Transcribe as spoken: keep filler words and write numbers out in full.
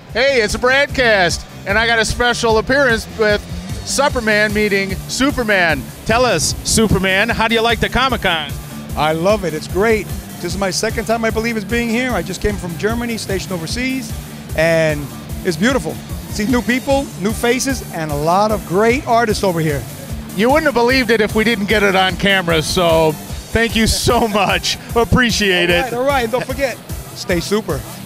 Hey, it's a Bradcast, and I got a special appearance with Supperman meeting Superman. Tell us, Superman, how do you like the Comicon? I love it. It's great. This is my second time, I believe, is being here. I just came from Germany, stationed overseas, and it's beautiful. See new people, new faces, and a lot of great artists over here. You wouldn't have believed it if we didn't get it on camera, so thank you so much. Appreciate all it. Right, all right, and don't forget, stay super.